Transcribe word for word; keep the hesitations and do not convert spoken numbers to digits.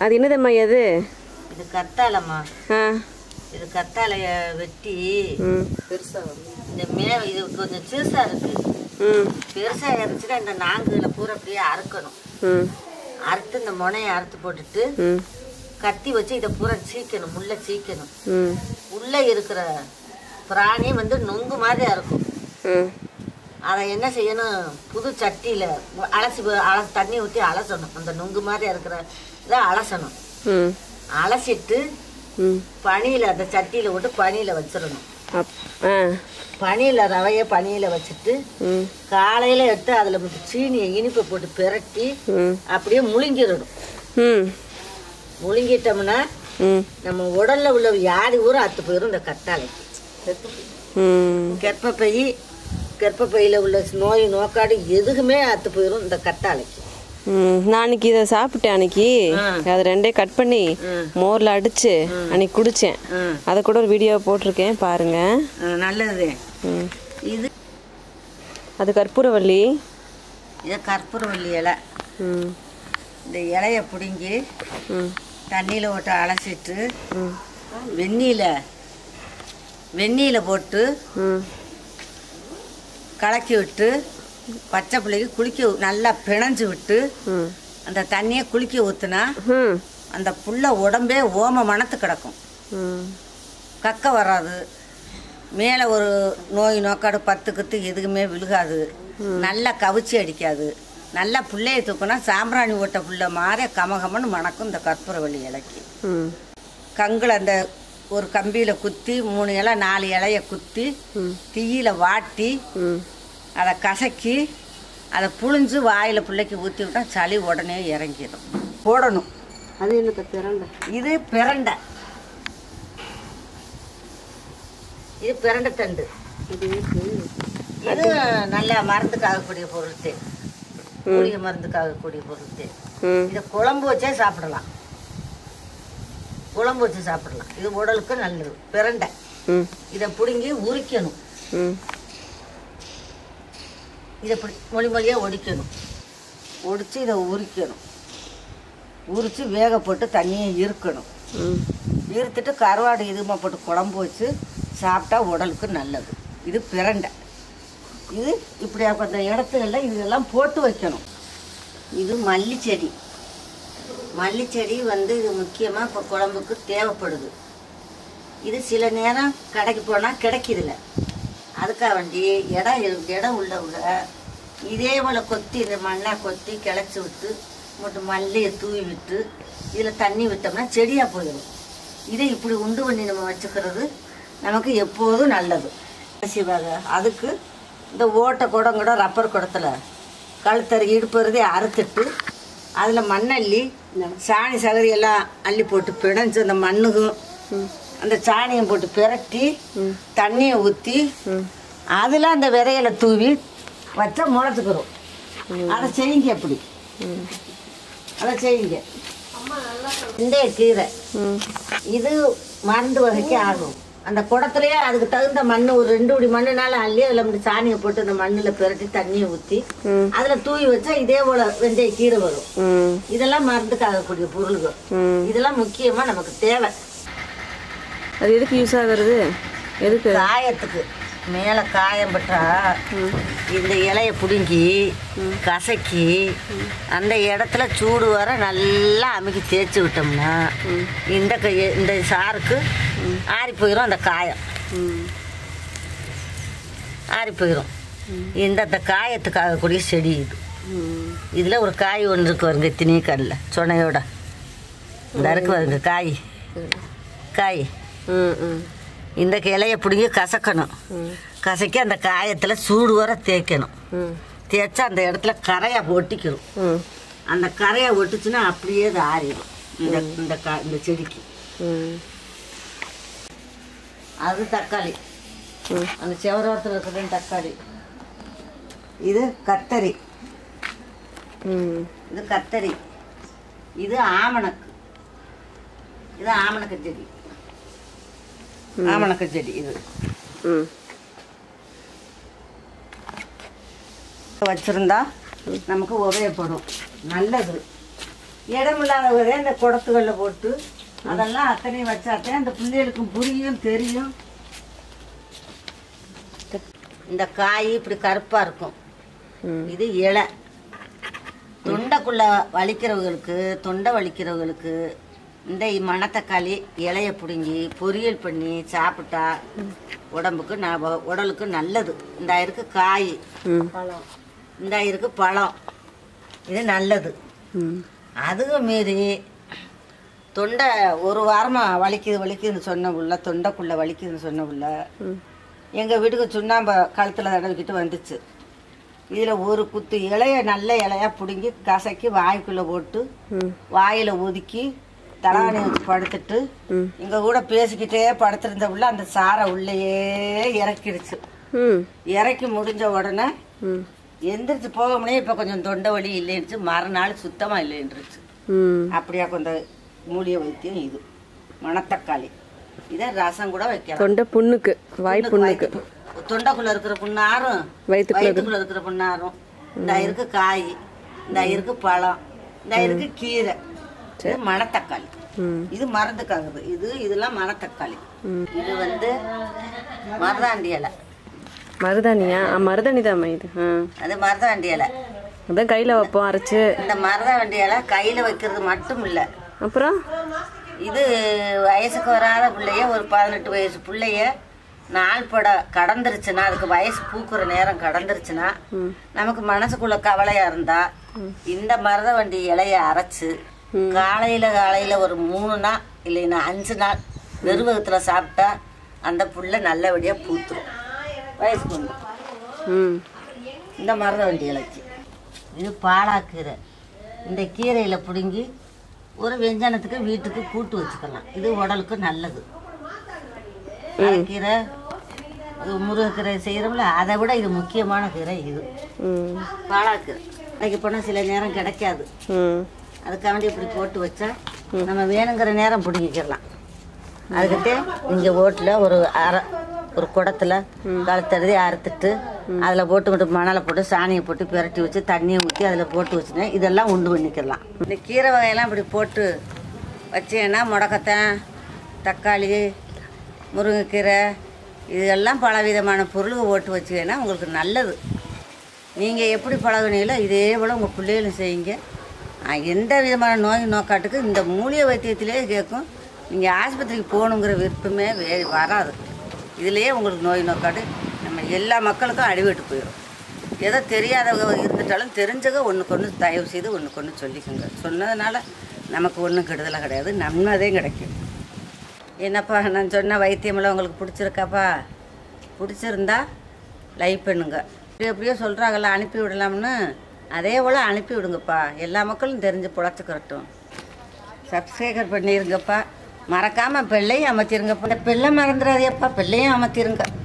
அது என்னதம்மா அது? இது கத்தாழம்மா. ஆ, இது கத்தாழைய வெட்டி பெருசா இந்த மே இது கொஞ்சம் சிறுசா இருக்கு. ம், பெருசா இருந்துச்சுன்னா இந்த நாங்குகளை பூரா அப்படியே அறுக்கணும். ம், அறுத்து இந்த முனையை அறுத்து போட்டுட்டு ம், கத்தி வச்சு இதை பூரா சீக்கணும், முள்ள சீக்கணும். ம், உள்ள இருக்கிற பிராணி வந்து நொங்கு மாதிரி இருக்கும். ம், அதை என்ன செய்யணும், புது சட்டியில அலசி அலசி தண்ணி ஊற்றி அலசணும். அந்த நொங்கு மாதிரி இருக்கிற இதை அலசணும். ம், அலசிட்டு ம். பனியில் அந்த சட்டியில் விட்டு பனியில் வச்சிடணும். அப் ஆ பனியில் ரவையை பனியில் வச்சுட்டு ம், காலையில் எடுத்து அதில் சீனியை இனிப்பை போட்டு பிரட்டி ம், அப்படியே முழுங்கிடணும். ம், முழுங்கிட்டோம்னா ம், நம்ம உடல்ல உள்ள வியாதி ஊரம் அத்து போயிடும். இந்த கத்தாழைக்கு ம். கர்ப்பப்பை கர்ப்பப்பையில் உள்ள நோய் நோக்காடு எதுக்குமே அத்து போயிடும் இந்த கத்தாழைக்கு. ம், நான் அன்னைக்கு இதை சாப்பிட்டேன். அன்னைக்கு அதை ரெண்டே கட் பண்ணி மோரில் அடிச்சு அன்னைக்கு குடித்தேன். அதை கூட ஒரு வீடியோ போட்டிருக்கேன், பாருங்க. நல்லது. ம், இது அது கற்பூரவள்ளி. இது கற்பூரவள்ளி இலை. ம், இந்த இலையை பிடுங்கி ம், தண்ணியில் போட்டு அலசிட்டு வெந்நீல வெந்நீல போட்டு ம், கலக்கி விட்டு பச்சை பிள்ளைக்கு குளிக்க நல்லா பிணைஞ்சு விட்டு ம், அந்த தண்ணியை குளிக்க ஊற்றுனா ம், அந்த புள்ள உடம்பே ஓம மணத்து கிடக்கும். ம், கக்க வராது, மேலே ஒரு நோய் நோக்காடு பத்து கத்து எதுக்குமே விழுகாது, நல்லா கவிச்சி அடிக்காது. நல்லா பிள்ளைய தூக்குனா சாம்பிராணி ஓட்ட புள்ள மாதிரி கமகமன்னு மணக்கும் இந்த கற்பூரவள்ளி இலைக்கு. ம், கங்கில் அந்த ஒரு கம்பியில் குத்தி மூணு இலை நாலு இலைய குத்தி தீயில வாட்டி அதை கசக்கி அதை புழிஞ்சு வாயில் பிள்ளைக்கு ஊற்றி விட்டா சளி உடனே இறங்கிடும். போடணும். அது என்ன பிரண்டை? இது பிரண்டை. இது பிரண்டை தண்டு. இது நல்லா மருந்துக்காகக்கூடிய பொருள், மூலிகை மருந்துக்காகக்கூடிய பொருள். இதை குழம்பு வச்சே சாப்பிடலாம், குழம்பு வச்சு சாப்பிடலாம். இது உடலுக்கு நல்லது. பிரண்டை இதை பிடுங்கி உரிக்கணும். இதை இப்படி மொழி மொழியாக ஒடிக்கணும். ஒடிச்சு இதை உரிக்கணும். உரித்து வேக போட்டு தண்ணியை இருக்கணும். இருத்துட்டு கருவாடு இதுமா போட்டு குழம்பு வச்சு சாப்பிட்டா உடலுக்கு நல்லது. இது பிரண்டை. இது இப்படி அந்த இடத்துகளில் இதெல்லாம் போட்டு வைக்கணும். இது மல்லிச்செடி. மல்லிச்செடி வந்து இது முக்கியமாக இப்போ குழம்புக்கு தேவைப்படுது. இது சில நேரம் கடைக்கு போனால் கிடைக்கிதில்ல. அதுக்காக வேண்டி இடம் இடம் உள்ளவங்க இதே போல் கொத்தி இந்த மண்ணை கொத்தி கிளச்சி விட்டு மட்டும் மல்லியை தூவி விட்டு இதில் தண்ணி விட்டோம்னா செடியாக போயிடும். இதை இப்படி உண்டு பண்ணி நம்ம வச்சுக்கிறது நமக்கு எப்போதும் நல்லது. சிவாக அதுக்கு இந்த ஓட்டை குடம் கூட ரப்பர் குடத்தில் கழுத்தறி இடுப்புறதே அறுத்துட்டு அதில் மண்ணள்ளி சாணி சகதி எல்லாம் அள்ளி போட்டு பிணைஞ்சு அந்த மண்ணுக்கும் அந்த சாணியை போட்டு பிரட்டி தண்ணியை ஊற்றி அதில் அந்த விதையில தூவி வச்சா முளைச்சிக்கிறோம். அதை செய்யுங்க. எப்படி அதை செய்யுங்க. இந்த கீரை இது மருந்து வகைக்கு ஆகும். அந்த குடத்துலயே அதுக்கு தகுந்த மண் ஒரு ரெண்டு உடி மண்ணுனால அள்ளி அதில் அப்படி சாணியை போட்டு அந்த மண்ணில் பிரட்டி தண்ணியை ஊற்றி அதில் தூவி வச்சா இதே போல வெந்தய கீரை வரும். இதெல்லாம் மருந்துக்காகக்கூடிய பொருள்கள். இதெல்லாம் முக்கியமாக நமக்கு தேவை. அது எதுக்கு யூஸ் ஆகுறது? எதுக்கு? காயத்துக்கு. மேலே காயம் பட்டா இந்த இலையை பிடுங்கி கசக்கி அந்த இடத்துல சூடு வர நல்லா அமுக்கி தேய்ச்சி விட்டோம்னா இந்த இந்த சாருக்கு ஆறி போயிடும். அந்த காயம் ஆறி போயிடும். இந்த அந்த காயத்துக்காகக்கூடிய செடி இது. இதில் ஒரு காய் ஒன்று இருக்கு வருங்க, திணி கடல சொனையோட இந்த இருக்கு வருங்க காய் காய். இந்த இலையை பிடிங்கி கசக்கணும். கசக்கி அந்த காயத்தில் சூடு வர தேய்க்கணும். தேய்ச்சா அந்த இடத்துல கரையை ஒட்டிக்கணும். அந்த கரையை ஒட்டிச்சுன்னா அப்படியே அது ஆறிடும் இந்த இந்த கா இந்த செடிக்கு. அது தக்காளி. அந்த செவரோரத்தில் இருக்கிறது தக்காளி. இது கத்தரி. இது கத்தரி. இது ஆமணக்கு. இது ஆமணக்கு செடி. ஆமணக்கு செடி இது வச்சிருந்தா நமக்கு உபயோகப்படும். நல்லது. இடமில்லாதவரே இந்த குடத்துகளில் போட்டு அதெல்லாம் அத்தனையும் வச்சாத்தே அந்த பிள்ளைகளுக்கும் புரியும் தெரியும். இந்த காய் இப்படி கருப்பாக இருக்கும், இது இலை. தொண்டைக்குள்ள வலிக்கிறவங்களுக்கு, தொண்டை வலிக்கிறவங்களுக்கு இந்த மணத்தக்காளி இலைய பிடுங்கி பொரியல் பண்ணி சாப்பிட்டா உடம்புக்கு ந உடலுக்கு நல்லது. இந்த இருக்கு காய், பழம், இந்த இருக்கு பழம், இது நல்லது. அதுவும் மீறி தொண்டை ஒரு வாரமாக வலிக்குது வலிக்குதுன்னு சொன்ன புள்ள, தொண்டைக்குள்ளே வலிக்குதுன்னு சொன்ன புள்ள எங்கள் வீட்டுக்கு சுண்ணாம்பை கழுத்தில் தடவிக்கிட்டு வந்துச்சு. இதில் ஒரு குத்து இலைய நல்ல இலையா பிடுங்கி கசக்கி வாய்க்குள்ளே போட்டு வாயில் ஒதுக்கி தலாணி வச்சு படுத்துட்டு எங்கள் கூட பேசிக்கிட்டே படுத்துருந்த புள்ள அந்த சாரை உள்ளேயே இறக்கிடுச்சு. இறக்கி முடிஞ்ச உடனே எந்திரிச்சு போக முடியும். இப்போ கொஞ்சம் தொண்டை வலி இல்லைன்னுச்சு, மறுநாள் சுத்தமாக இல்லைன்றுச்சு. அப்படியா கொஞ்சம் மூலிகை வைத்தியம் இது. மணத்தக்காளி இதை ரசம் கூட வைக்கலாம். தொண்டை புண்ணுக்கு, வாய் புண்ணுக்கு, தொண்டைக்குள்ள இருக்கிற புண்ணாரும் வயிற்றுக்குள்ள இருக்கிற புண்ணாரும். இந்த இருக்கு காய், இந்த இருக்கு பழம், இந்த இருக்கு கீரை. இது மணத்தக்காளி, இது மருந்துக்காகுது. இது இதெல்லாம் மணத்தக்காளி. இது வந்து மருதாண்டி இலை. மருதாணியா? மருதாணி தான் இது. அது மருதாண்டி இலை. அதான் கையில வைப்போம் அரைச்சு. இந்த மருதாண்டி இலை கையில வைக்கிறது மட்டும் இல்ல, அப்புறம் இது வயசுக்கு வராத பிள்ளைய, ஒரு பதினெட்டு வயசு பிள்ளைய நாள் பட கடந்துருச்சுன்னா, அதுக்கு வயசு பூக்குற நேரம் கடந்துருச்சுன்னா, நமக்கு மனசுக்குள்ள கவலையா இருந்தா இந்த மருதவண்டி இலைய அரைச்சு காலையில காலையில ஒரு மூணு நாள் இல்லைன்னா அஞ்சு நாள் வெறுவகத்துல சாப்பிட்டா அந்த புள்ள நல்லபடியா பூத்துரும், வயசுக்கு வந்து. இந்த மருதவண்டி இலைக்கு இது பாலாக்கீரை. இந்த கீரையில பிடுங்கி ஒரு வெஞ்சனத்துக்கு வீட்டுக்கு கூட்டு வச்சுக்கலாம். இது உடலுக்கு நல்லது. கீரை முருங்கைக்கீரை செய்யறோம்ல, அதை விட இது முக்கியமான கீரை. இது பாலாக்கீரை இன்னைக்கு போனால் சில நேரம் கிடைக்காது, அதுக்காண்டி இப்படி போட்டு வச்சா நம்ம வேணுங்கிற நேரம் பிடிங்கிக்கலாம். அதுக்கிட்டே இங்கே ஓட்டில் ஒரு அரை ஒரு குடத்துல கழுத்தறுதி அறுத்துட்டு அதில் போட்டு மட்டும் மணலை போட்டு சாணியை போட்டு பிரட்டி வச்சு தண்ணியை ஊற்றி அதில் போட்டு வச்சுனேன். இதெல்லாம் உண்டு பண்ணிக்கலாம். இந்த கீரை வகையெல்லாம் இப்படி போட்டு வச்சேன்னா முடக்கத்தான், தக்காளி, முருங்கைக்கீரை, இதெல்லாம் பல விதமான பொருளுக்கு போட்டு வச்சுக்கன்னா உங்களுக்கு நல்லது. நீங்கள் எப்படி பழகுனீங்களோ இதே போல் உங்கள் பிள்ளைகளும் செய்யுங்க. எந்த விதமான நோய் நோக்காட்டுக்கு இந்த மூலிகை வைத்தியத்திலே கேட்கும். நீங்கள் ஆஸ்பத்திரிக்கு போகணுங்கிற விருப்பமே வே வராது. இதுலேயே உங்களுக்கு நோய் நோக்காட்டு நம்ம எல்லா மக்களுக்கும் அடிபட்டு போயிடும். ஏதோ தெரியாதவங்க இருந்துட்டாலும் தெரிஞ்சவங்க ஒன்றுக்கு ஒன்று தயவு செய்து ஒன்றுக்கு ஒன்று சொல்லிக்கோங்க. சொன்னதுனால நமக்கு ஒன்றும் கெடுதலாக கிடையாது, நன்மைதே கிடைக்கும். என்னப்பா நான் சொன்ன வைத்தியமெல்லாம் உங்களுக்கு பிடிச்சிருக்காப்பா? பிடிச்சிருந்தா லைக் பண்ணுங்க. இப்படி எப்படியோ சொல்கிறாங்கல்ல அனுப்பி விடலாம்னு, அதே போல் அனுப்பி விடுங்கப்பா. எல்லா மக்களும் தெரிஞ்சு பொழைச்சிக்கிறட்டும். சப்ஸ்கிரைபர் பண்ணிடுங்கப்பா. மறக்காமல் பெல்லையும் அமர்த்திருங்கப்பா. இந்த பெல்லை மறந்துடாதேப்பா, பெல்லையும் அமர்த்திருங்க.